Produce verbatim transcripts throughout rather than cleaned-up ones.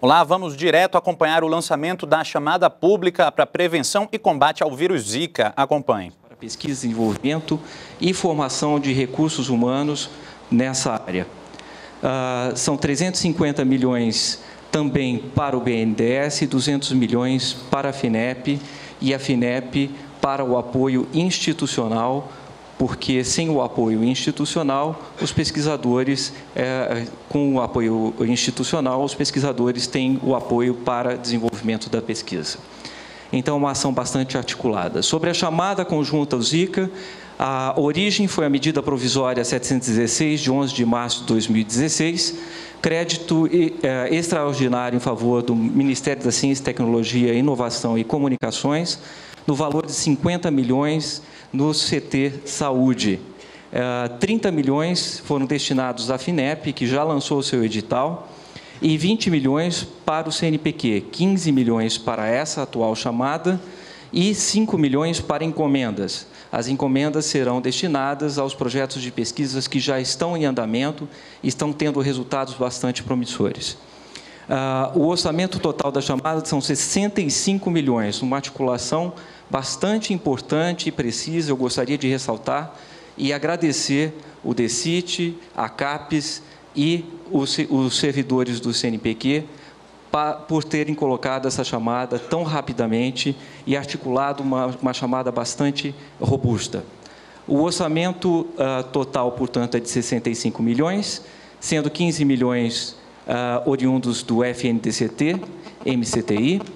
Olá, vamos direto acompanhar o lançamento da chamada pública para prevenção e combate ao vírus Zika. Acompanhe. Para pesquisa, desenvolvimento e formação de recursos humanos nessa área. Uh, são trezentos e cinquenta milhões também para o B N D E S, duzentos milhões para a FINEP e a FINEP para o apoio institucional, porque sem o apoio institucional, os pesquisadores, é, com o apoio institucional, os pesquisadores têm o apoio para desenvolvimento da pesquisa. Então, uma ação bastante articulada. Sobre a chamada conjunta Zika, a origem foi a medida provisória setecentos e dezesseis, de onze de março de dois mil e dezesseis, crédito é, extraordinário em favor do Ministério da Ciência, Tecnologia, Inovação e Comunicações, no valor de cinquenta milhões no C T Saúde. Uh, trinta milhões foram destinados à FINEP, que já lançou o seu edital, e vinte milhões para o C N P Q, quinze milhões para essa atual chamada e cinco milhões para encomendas. As encomendas serão destinadas aos projetos de pesquisas que já estão em andamento e estão tendo resultados bastante promissores. Uh, o orçamento total da chamada são sessenta e cinco milhões, uma articulação bastante importante e precisa, eu gostaria de ressaltar e agradecer o DECIT, a CAPES e os, os servidores do C N P Q pa, por terem colocado essa chamada tão rapidamente e articulado uma, uma chamada bastante robusta. O orçamento uh, total, portanto, é de sessenta e cinco milhões, sendo quinze milhões uh, oriundos do F N D C T, M C T I,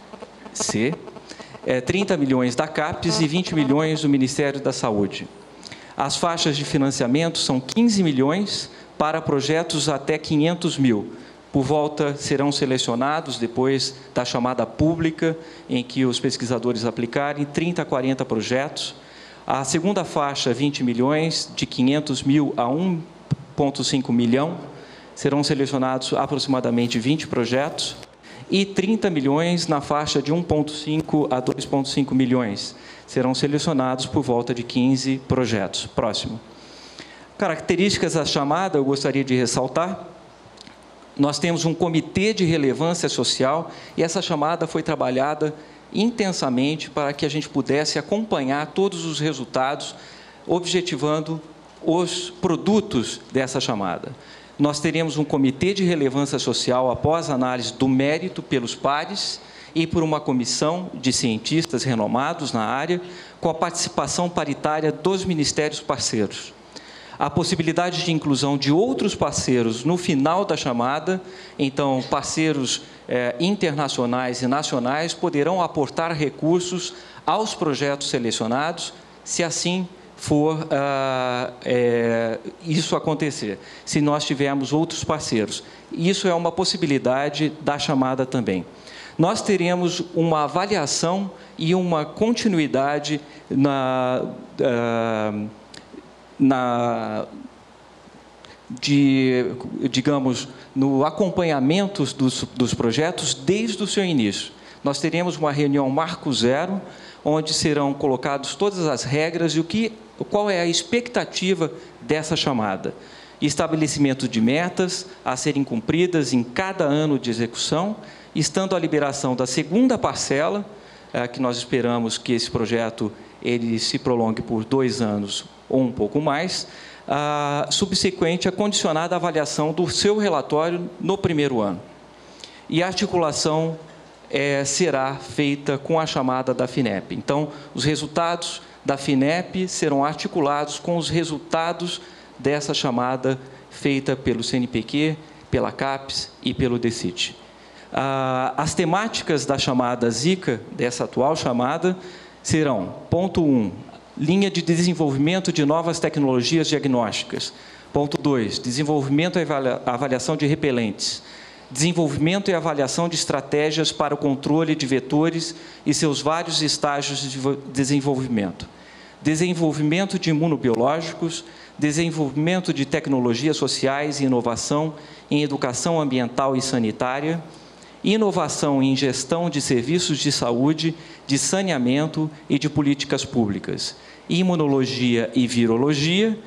C, É, trinta milhões da CAPES e vinte milhões do Ministério da Saúde. As faixas de financiamento são quinze milhões para projetos até quinhentos mil. Por volta, serão selecionados, depois da chamada pública, em que os pesquisadores aplicarem, trinta a quarenta projetos. A segunda faixa, vinte milhões, de quinhentos mil a um vírgula cinco milhão, serão selecionados aproximadamente vinte projetos. E trinta milhões na faixa de um vírgula cinco a dois vírgula cinco milhões. Serão selecionados por volta de quinze projetos. Próximo. Características da chamada, eu gostaria de ressaltar. Nós temos um comitê de relevância social e essa chamada foi trabalhada intensamente para que a gente pudesse acompanhar todos os resultados, objetivando os produtos dessa chamada. Nós teremos um comitê de relevância social após análise do mérito pelos pares e por uma comissão de cientistas renomados na área, com a participação paritária dos ministérios parceiros. A possibilidade de inclusão de outros parceiros no final da chamada, então, parceiros eh, internacionais e nacionais poderão aportar recursos aos projetos selecionados, se assim for uh, é, isso acontecer, se nós tivermos outros parceiros. Isso é uma possibilidade da chamada também. Nós teremos uma avaliação e uma continuidade na, uh, na de, digamos, no acompanhamento dos, dos projetos desde o seu início. Nós teremos uma reunião marco zero, onde serão colocadas todas as regras e o que, qual é a expectativa dessa chamada. Estabelecimento de metas a serem cumpridas em cada ano de execução, estando a liberação da segunda parcela, é, que nós esperamos que esse projeto ele se prolongue por dois anos ou um pouco mais, a, subsequente a condicionada avaliação do seu relatório no primeiro ano. E a articulação É, será feita com a chamada da FINEP. Então, os resultados da FINEP serão articulados com os resultados dessa chamada feita pelo C N P Q, pela CAPES e pelo DECIT. Ah, as temáticas da chamada Zika, dessa atual chamada, serão, ponto um, linha de desenvolvimento de novas tecnologias diagnósticas. Ponto dois, desenvolvimento e avaliação de repelentes. Desenvolvimento e avaliação de estratégias para o controle de vetores e seus vários estágios de desenvolvimento. Desenvolvimento de imunobiológicos, desenvolvimento de tecnologias sociais e inovação em educação ambiental e sanitária, inovação em gestão de serviços de saúde, de saneamento e de políticas públicas, imunologia e virologia,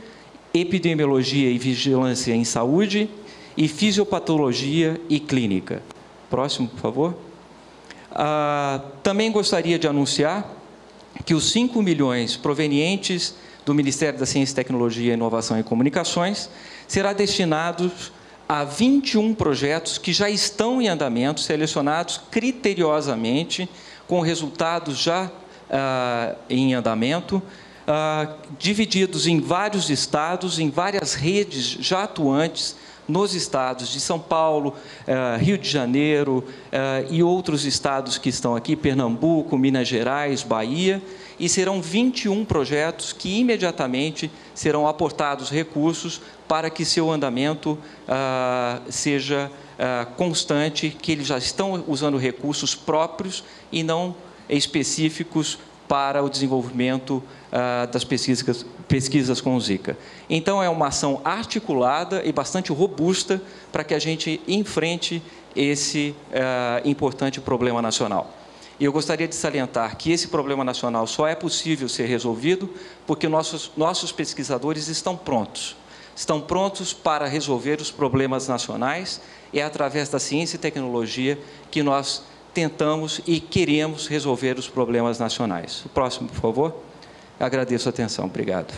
epidemiologia e vigilância em saúde, e fisiopatologia e clínica. Próximo, por favor. Ah, também gostaria de anunciar que os cinco milhões provenientes do Ministério da Ciência, Tecnologia, Inovação e Comunicações será destinados a vinte e um projetos que já estão em andamento, selecionados criteriosamente, com resultados já ah, em andamento, ah, divididos em vários estados, em várias redes já atuantes, nos estados de São Paulo, uh, Rio de Janeiro uh, e outros estados que estão aqui, Pernambuco, Minas Gerais, Bahia, e serão vinte e um projetos que imediatamente serão aportados recursos para que seu andamento uh, seja uh, constante, que eles já estão usando recursos próprios e não específicos para o desenvolvimento uh, das pesquisas, pesquisas com o Zika. Então, é uma ação articulada e bastante robusta para que a gente enfrente esse uh, importante problema nacional. E eu gostaria de salientar que esse problema nacional só é possível ser resolvido porque nossos, nossos pesquisadores estão prontos. Estão prontos para resolver os problemas nacionais. É através da ciência e tecnologia que nós tentamos e queremos resolver os problemas nacionais. O próximo, por favor. Agradeço a atenção. Obrigado.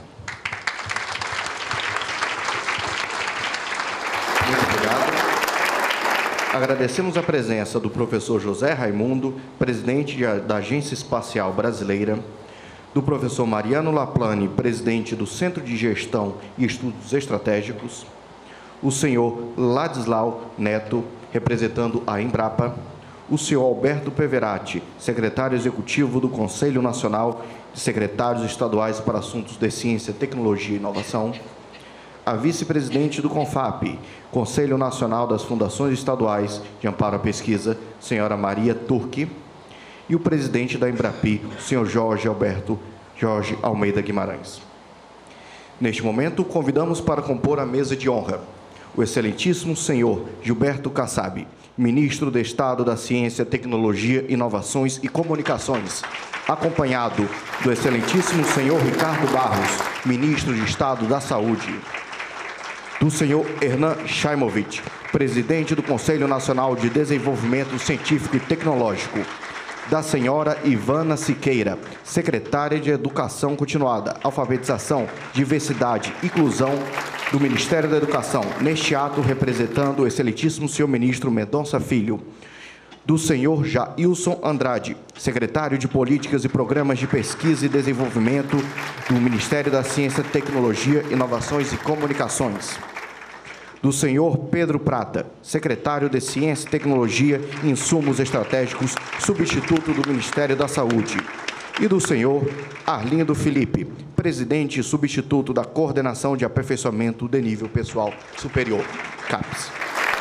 Muito obrigado. Agradecemos a presença do professor José Raimundo, presidente da Agência Espacial Brasileira, do professor Mariano Laplane, presidente do Centro de Gestão e Estudos Estratégicos, o senhor Ladislau Neto, representando a Embrapa, o senhor Alberto Peverati, secretário executivo do Conselho Nacional de Secretários Estaduais para Assuntos de Ciência, Tecnologia e Inovação, a vice-presidente do CONFAP, Conselho Nacional das Fundações Estaduais de Amparo à Pesquisa, senhora Maria Turque, e o presidente da Embrapi, o senhor Jorge Alberto Jorge Almeida Guimarães. Neste momento, convidamos para compor a mesa de honra o excelentíssimo senhor Gilberto Kassab, ministro de Estado da Ciência, Tecnologia, Inovações e Comunicações, acompanhado do excelentíssimo senhor Ricardo Barros, ministro de Estado da Saúde, do senhor Hernan Shaimovich, presidente do Conselho Nacional de Desenvolvimento Científico e Tecnológico, da senhora Ivana Siqueira, secretária de Educação Continuada, Alfabetização, Diversidade e Inclusão do Ministério da Educação, neste ato representando o excelentíssimo senhor ministro Mendonça Filho, do senhor Jailson Andrade, secretário de Políticas e Programas de Pesquisa e Desenvolvimento do Ministério da Ciência, Tecnologia, Inovações e Comunicações, do senhor Pedro Prata, secretário de Ciência, Tecnologia e Insumos Estratégicos, substituto do Ministério da Saúde, e do senhor Arlindo Felipe, presidente e substituto da Coordenação de Aperfeiçoamento de Nível Pessoal Superior, CAPES.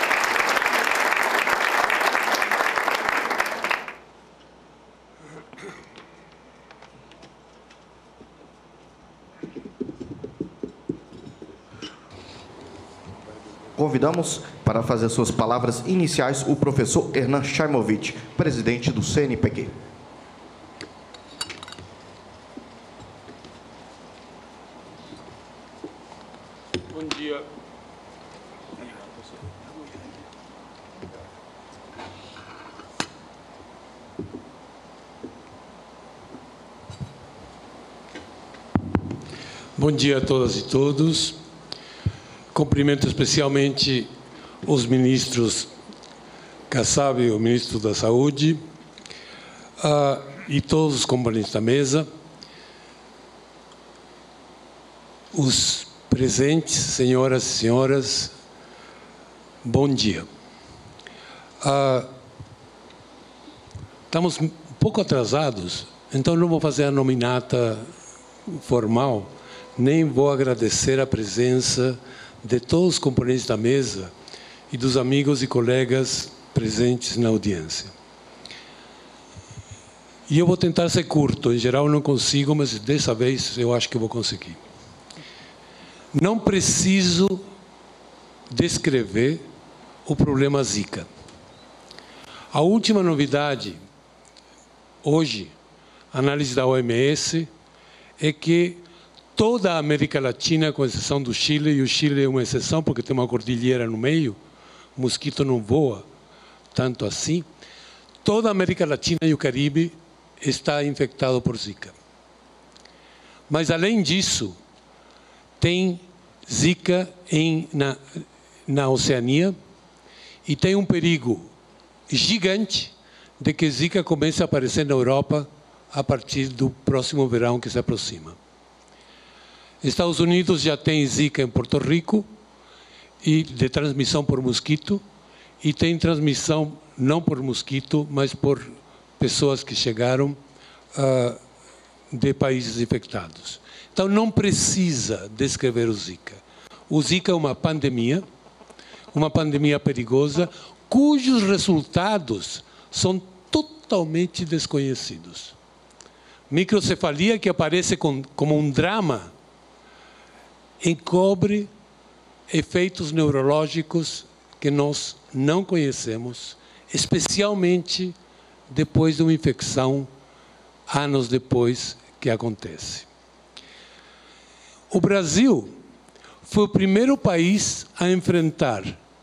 Convidamos para fazer suas palavras iniciais o professor Hernan Shaimovich, presidente do C N P Q. Bom dia. Bom dia a todas e todos. Cumprimento especialmente os ministros Kassab, o ministro da Saúde, uh, e todos os componentes da mesa, os presentes, senhoras e senhores, bom dia. Uh, estamos um pouco atrasados, então não vou fazer a nominata formal, nem vou agradecer a presença de todos os componentes da mesa e dos amigos e colegas presentes na audiência. E eu vou tentar ser curto, em geral não consigo, mas dessa vez eu acho que vou conseguir. Não preciso descrever o problema Zika. A última novidade, hoje, análise da O M S, é que toda a América Latina, com exceção do Chile, e o Chile é uma exceção porque tem uma cordilheira no meio, o mosquito não voa, tanto assim, toda a América Latina e o Caribe está infectado por Zika. Mas, além disso, tem Zika em, na, na Oceania e tem um perigo gigante de que Zika comece a aparecer na Europa a partir do próximo verão que se aproxima. Estados Unidos já tem Zika em Porto Rico, e de transmissão por mosquito, e tem transmissão não por mosquito, mas por pessoas que chegaram uh, de países infectados. Então, não precisa descrever o Zika. O Zika é uma pandemia, uma pandemia perigosa, cujos resultados são totalmente desconhecidos. Microcefalia, que aparece com, como um drama, encobre efeitos neurológicos que nós não conhecemos, especialmente depois de uma infecção, anos depois que acontece. O Brasil foi o primeiro país a enfrentar,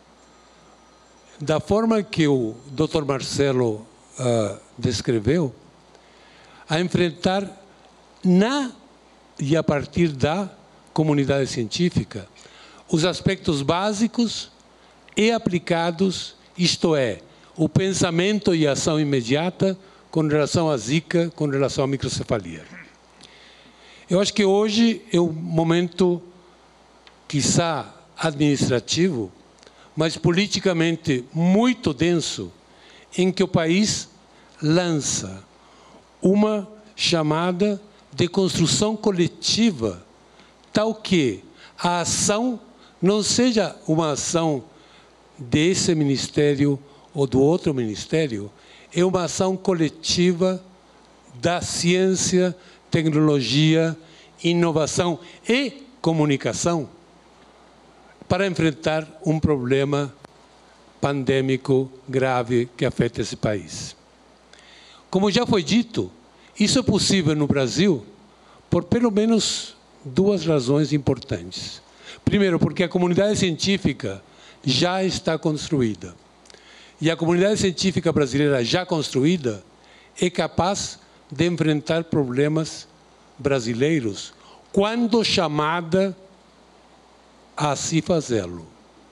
da forma que o doutor Marcelo uh, descreveu, a enfrentar na e a partir da comunidade científica os aspectos básicos e aplicados, isto é, o pensamento e a ação imediata com relação à Zika, com relação à microcefalia. Eu acho que hoje é um momento, quiçá administrativo, mas politicamente muito denso, em que o país lança uma chamada de construção coletiva, tal que a ação não seja uma ação desse ministério ou do outro ministério, é uma ação coletiva da ciência, tecnologia, inovação e comunicação para enfrentar um problema pandêmico grave que afeta esse país. Como já foi dito, isso é possível no Brasil por pelo menos duas razões importantes. Primeiro, porque a comunidade científica já está construída. E a comunidade científica brasileira já construída é capaz de enfrentar problemas brasileiros quando chamada a se fazê-lo.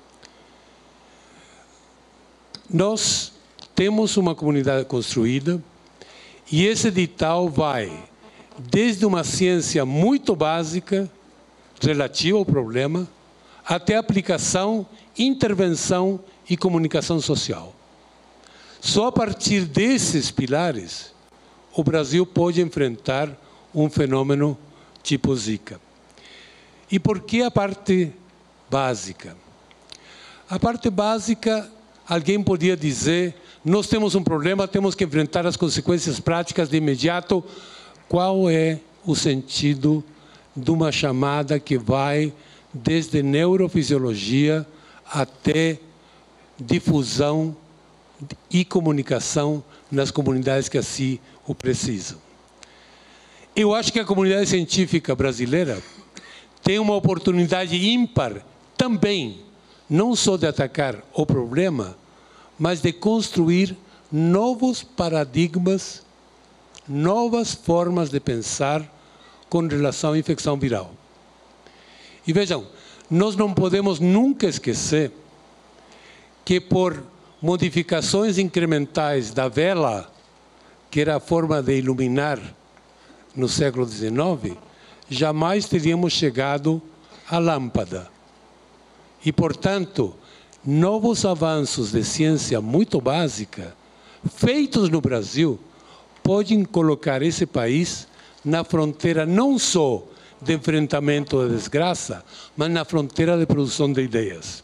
Nós temos uma comunidade construída e esse edital vai desde uma ciência muito básica, relativa ao problema, até aplicação, intervenção e comunicação social. Só a partir desses pilares, o Brasil pode enfrentar um fenômeno tipo Zika. E por que a parte básica? A parte básica, alguém podia dizer, nós temos um problema, temos que enfrentar as consequências práticas de imediato. Qual é o sentido de uma chamada que vai desde neurofisiologia até difusão e comunicação nas comunidades que assim o precisam? Eu acho que a comunidade científica brasileira tem uma oportunidade ímpar também, não só de atacar o problema, mas de construir novos paradigmas, novas formas de pensar com relação à infecção viral. E vejam, nós não podemos nunca esquecer que por modificações incrementais da vela, que era a forma de iluminar no século dezenove, jamais teríamos chegado à lâmpada. E, portanto, novos avanços de ciência muito básica, feitos no Brasil, podem colocar esse país na fronteira não só de enfrentamento da desgraça, mas na fronteira de produção de ideias.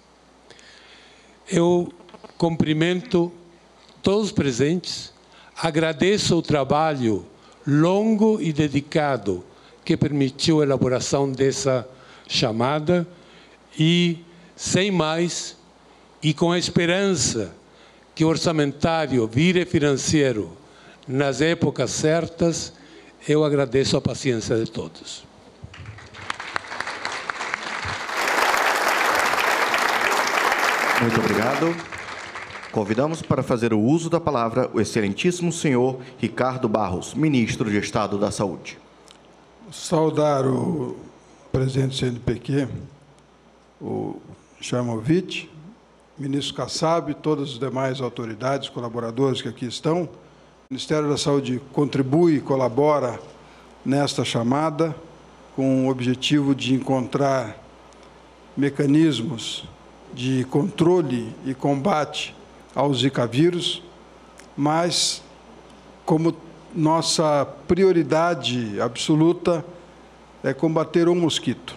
Eu cumprimento todos os presentes, agradeço o trabalho longo e dedicado que permitiu a elaboração dessa chamada e, sem mais, e com a esperança que o orçamentário vire financeiro nas épocas certas, eu agradeço a paciência de todos. Muito obrigado. Convidamos para fazer o uso da palavra o excelentíssimo senhor Ricardo Barros, ministro de Estado da Saúde. Saudar o presidente do C N P Q, o Chaimovic, ministro Kassab, todas as demais autoridades, colaboradores que aqui estão. O Ministério da Saúde contribui e colabora nesta chamada com o objetivo de encontrar mecanismos de controle e combate ao Zika vírus, mas como nossa prioridade absoluta é combater o mosquito.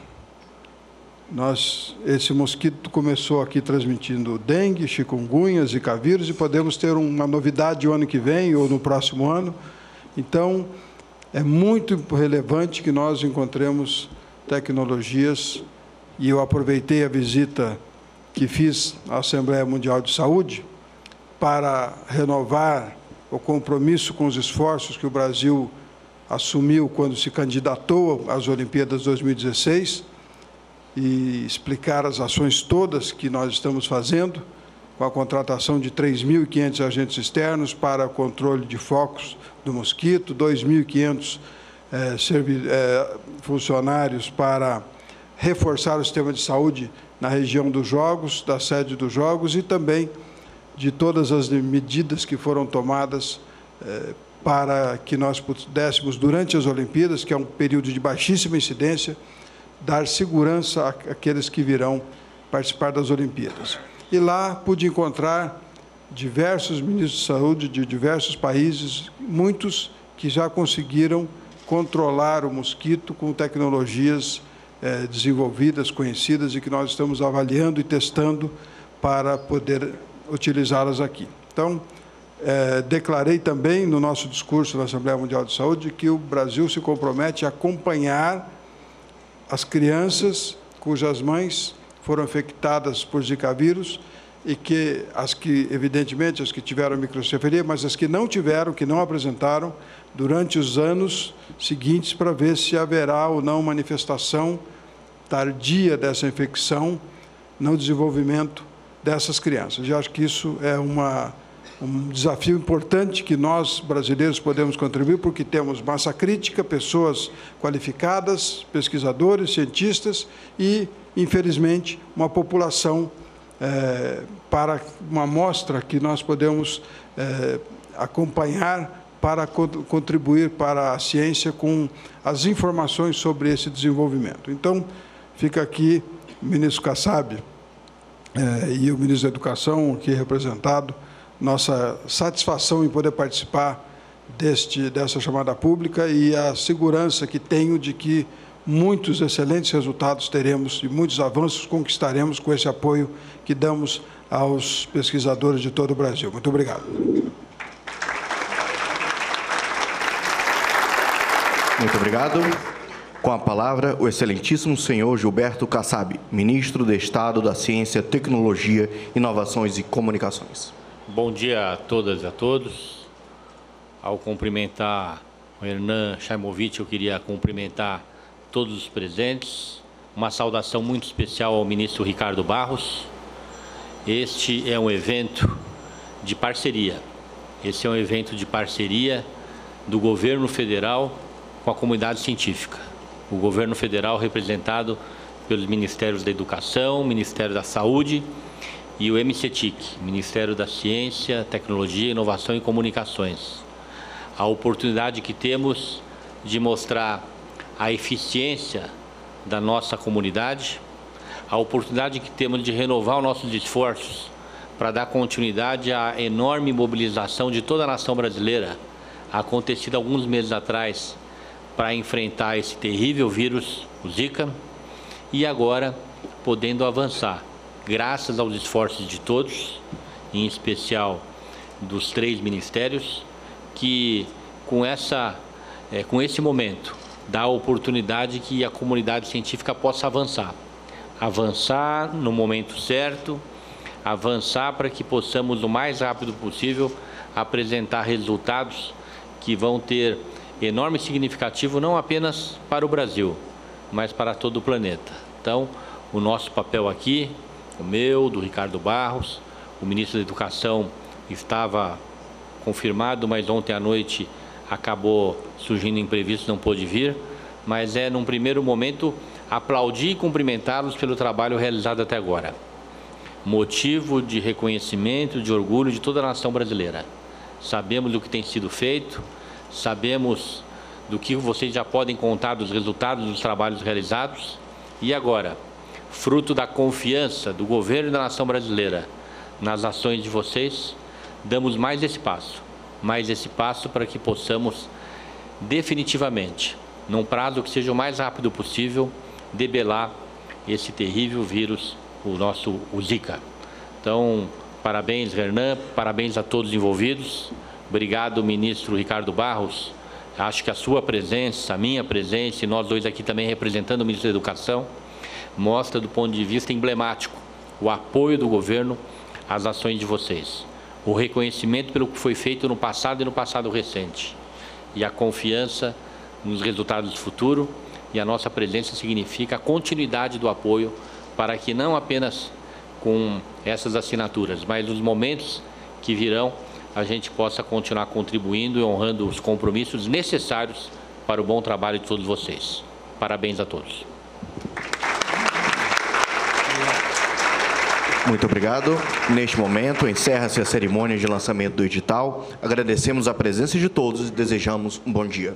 Nós, esse mosquito começou aqui transmitindo dengue, chikungunya, Zika vírus, e podemos ter uma novidade o ano que vem ou no próximo ano. Então, é muito relevante que nós encontremos tecnologias, e eu aproveitei a visita que fiz à Assembleia Mundial de Saúde para renovar o compromisso com os esforços que o Brasil assumiu quando se candidatou às Olimpíadas dois mil e dezesseis e explicar as ações todas que nós estamos fazendo, com a contratação de três mil e quinhentos agentes externos para o controle de focos do mosquito, dois mil e quinhentos eh, eh, funcionários para reforçar o sistema de saúde na região dos Jogos, da sede dos Jogos, e também de todas as medidas que foram tomadas eh, para que nós pudéssemos, durante as Olimpíadas, que é um período de baixíssima incidência, dar segurança àqueles que virão participar das Olimpíadas. E lá pude encontrar diversos ministros de saúde de diversos países, muitos que já conseguiram controlar o mosquito com tecnologias eh, desenvolvidas, conhecidas, e que nós estamos avaliando e testando para poder utilizá-las aqui. Então, eh, declarei também no nosso discurso na Assembleia Mundial de Saúde que o Brasil se compromete a acompanhar as crianças cujas mães foram infectadas por Zika vírus e que, as que, evidentemente, as que tiveram microcefalia, mas as que não tiveram, que não apresentaram, durante os anos seguintes, para ver se haverá ou não manifestação tardia dessa infecção no desenvolvimento dessas crianças. Eu acho que isso é uma, um desafio importante que nós, brasileiros, podemos contribuir, porque temos massa crítica, pessoas qualificadas, pesquisadores, cientistas e, infelizmente, uma população é, para uma amostra que nós podemos é, acompanhar para contribuir para a ciência com as informações sobre esse desenvolvimento. Então, fica aqui o ministro Kassab eh, e o ministro da Educação, aqui representado, nossa satisfação em poder participar deste, dessa chamada pública e a segurança que tenho de que muitos excelentes resultados teremos e muitos avanços conquistaremos com esse apoio que damos aos pesquisadores de todo o Brasil. Muito obrigado. Muito obrigado. Com a palavra, o excelentíssimo senhor Gilberto Kassab, ministro de Estado da Ciência, Tecnologia, Inovações e Comunicações. Bom dia a todas e a todos. Ao cumprimentar o Hernan Chaimovic, eu queria cumprimentar todos os presentes. Uma saudação muito especial ao ministro Ricardo Barros. Este é um evento de parceria. Esse é um evento de parceria do governo federal com a comunidade científica. O governo federal representado pelos Ministérios da Educação, Ministério da Saúde e o M C T I C, Ministério da Ciência, Tecnologia, Inovação e Comunicações. A oportunidade que temos de mostrar a eficiência da nossa comunidade, a oportunidade que temos de renovar os nossos esforços para dar continuidade à enorme mobilização de toda a nação brasileira, acontecida alguns meses atrás, para enfrentar esse terrível vírus, o Zika, e agora podendo avançar, graças aos esforços de todos, em especial dos três ministérios, que com, essa, é, com esse momento dá a oportunidade que a comunidade científica possa avançar. Avançar no momento certo, avançar para que possamos, o mais rápido possível, apresentar resultados que vão ter enorme significativo não apenas para o Brasil, mas para todo o planeta. Então, o nosso papel aqui, o meu, do Ricardo Barros, O ministro da Educação estava confirmado, mas ontem à noite acabou surgindo imprevisto, não pôde vir. Mas é, num primeiro momento, aplaudir e cumprimentá-los pelo trabalho realizado até agora. Motivo de reconhecimento, de orgulho de toda a nação brasileira. Sabemos do que tem sido feito, sabemos do que vocês já podem contar dos resultados dos trabalhos realizados. E agora, fruto da confiança do governo e da nação brasileira nas ações de vocês, damos mais esse passo, mais esse passo para que possamos definitivamente, num prazo que seja o mais rápido possível, debelar esse terrível vírus, o nosso o Zika. Então, parabéns, Hernan, parabéns a todos os envolvidos. Obrigado, ministro Ricardo Barros. Acho que a sua presença, a minha presença, e nós dois aqui também representando o ministro da Educação, mostra do ponto de vista emblemático o apoio do governo às ações de vocês, o reconhecimento pelo que foi feito no passado e no passado recente, e a confiança nos resultados do futuro, e a nossa presença significa a continuidade do apoio para que não apenas com essas assinaturas, mas nos momentos que virão, a gente possa continuar contribuindo e honrando os compromissos necessários para o bom trabalho de todos vocês. Parabéns a todos. Muito obrigado. Neste momento, encerra-se a cerimônia de lançamento do edital. Agradecemos a presença de todos e desejamos um bom dia.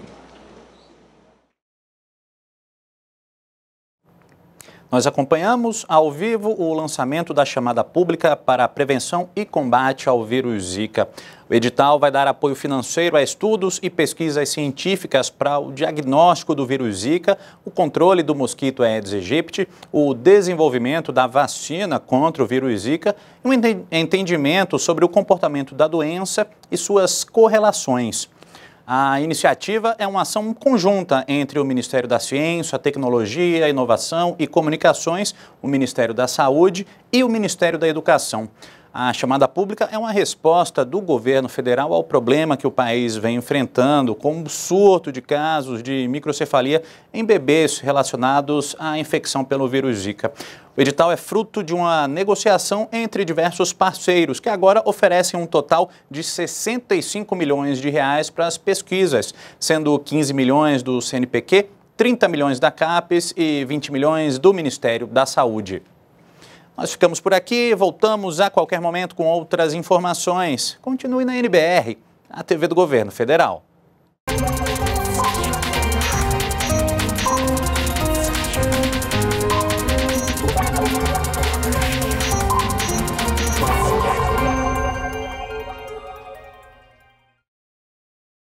Nós acompanhamos ao vivo o lançamento da chamada pública para a prevenção e combate ao vírus Zika. O edital vai dar apoio financeiro a estudos e pesquisas científicas para o diagnóstico do vírus Zika, o controle do mosquito Aedes aegypti, o desenvolvimento da vacina contra o vírus Zika e um entendimento sobre o comportamento da doença e suas correlações. A iniciativa é uma ação conjunta entre o Ministério da Ciência, Tecnologia, Inovação e Comunicações, o Ministério da Saúde e o Ministério da Educação. A chamada pública é uma resposta do governo federal ao problema que o país vem enfrentando com o surto de casos de microcefalia em bebês relacionados à infecção pelo vírus Zika. O edital é fruto de uma negociação entre diversos parceiros que agora oferecem um total de sessenta e cinco milhões de reais para as pesquisas, sendo quinze milhões do C N P Q, trinta milhões da CAPES e vinte milhões do Ministério da Saúde. Nós ficamos por aqui, voltamos a qualquer momento com outras informações. Continue na N B R, a T V do Governo Federal.